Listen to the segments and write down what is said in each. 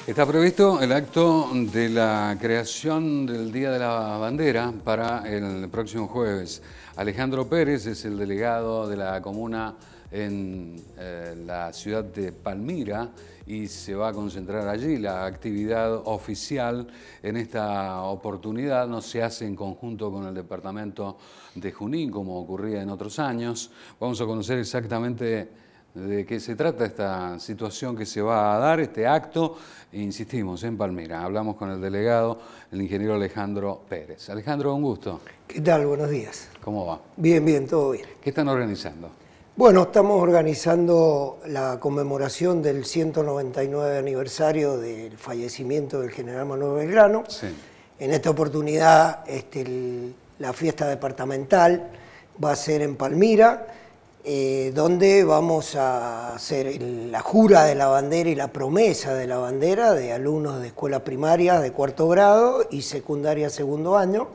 Está previsto el acto de la creación del Día de la Bandera para el próximo jueves. Alejandro Pérez es el delegado de la comuna en la ciudad de Palmira y se va a concentrar allí. La actividad oficial en esta oportunidad no se hace en conjunto con el departamento de Junín, como ocurría en otros años. Vamos a conocer exactamente de qué se trata esta situación que se va a dar, este acto, insistimos, en Palmira. Hablamos con el delegado, el ingeniero Alejandro Pérez. Alejandro, un gusto. ¿Qué tal? Buenos días. ¿Cómo va? Bien, bien, todo bien. ¿Qué están organizando? Bueno, estamos organizando la conmemoración del 199 aniversario del fallecimiento del general Manuel Belgrano. Sí. En esta oportunidad, la fiesta departamental va a ser en Palmira, donde vamos a hacer la jura de la bandera y la promesa de la bandera de alumnos de escuela primaria de cuarto grado y secundaria segundo año.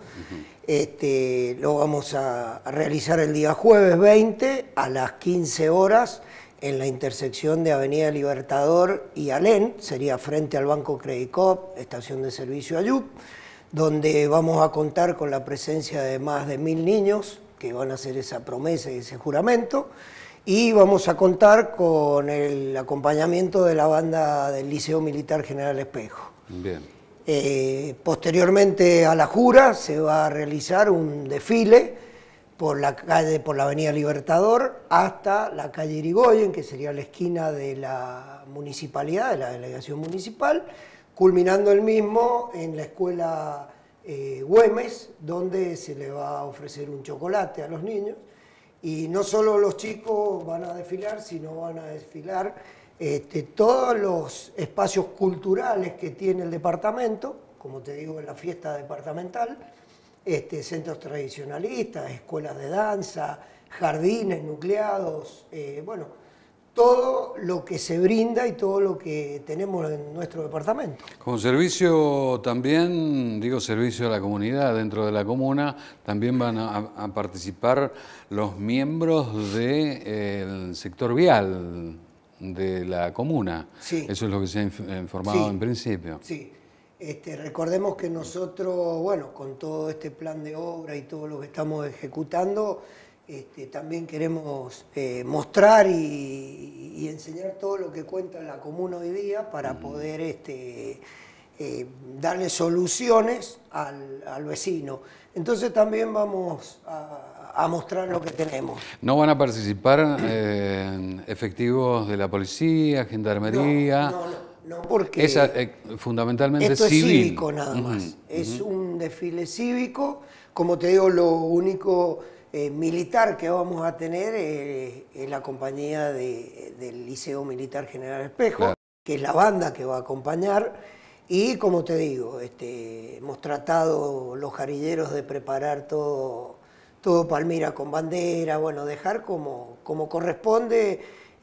Lo vamos a realizar el día jueves 20 a las 15 horas en la intersección de Avenida Libertador y Alén, sería frente al Banco Credit Coop, estación de servicio Ayub, donde vamos a contar con la presencia de más de 1000 niños que van a hacer esa promesa y ese juramento, y vamos a contar con el acompañamiento de la banda del Liceo Militar General Espejo. Bien. Posteriormente a la jura se va a realizar un desfile por la Avenida Libertador hasta la calle Irigoyen, que sería la esquina de la municipalidad, de la delegación municipal, culminando el mismo en la escuela Güemes, donde se le va a ofrecer un chocolate a los niños. Y no solo los chicos van a desfilar, sino van a desfilar todos los espacios culturales que tiene el departamento, como te digo, en la fiesta departamental, centros tradicionalistas, escuelas de danza, jardines nucleados, bueno, todo lo que se brinda y todo lo que tenemos en nuestro departamento. Como servicio también, digo servicio a la comunidad, dentro de la comuna, también van a participar los miembros del sector vial de la comuna. Sí. Eso es lo que se ha informado en principio. Sí. Recordemos que nosotros, bueno, con todo este plan de obra y todo lo que estamos ejecutando, también queremos mostrar y enseñar todo lo que cuenta la comuna hoy día para poder darle soluciones al vecino. Entonces también vamos a mostrar lo que tenemos. ¿No van a participar efectivos de la policía, gendarmería? No, porque es fundamentalmente esto civil. Es cívico nada más. Es un desfile cívico. Como te digo, lo único militar que vamos a tener es la compañía del Liceo Militar General Espejo, claro, que es la banda que va a acompañar. Y como te digo, hemos tratado los jarilleros de preparar todo Palmira con bandera, bueno, dejar como corresponde,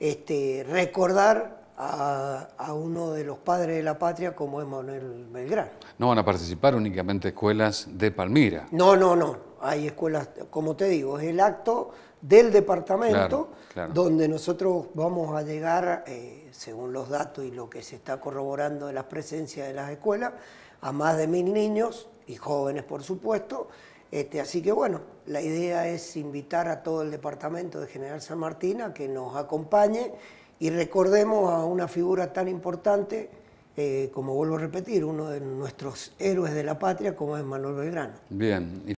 recordar a uno de los padres de la patria como es Manuel Belgrano. ¿No van a participar únicamente escuelas de Palmira? No. Hay escuelas, como te digo, es el acto del departamento, claro, donde nosotros vamos a llegar, según los datos y lo que se está corroborando de las presencias de las escuelas, a más de 1000 niños y jóvenes, por supuesto. Así que bueno, la idea es invitar a todo el departamento de General San Martín a que nos acompañe y recordemos a una figura tan importante, como vuelvo a repetir, uno de nuestros héroes de la patria, como es Manuel Belgrano. Bien.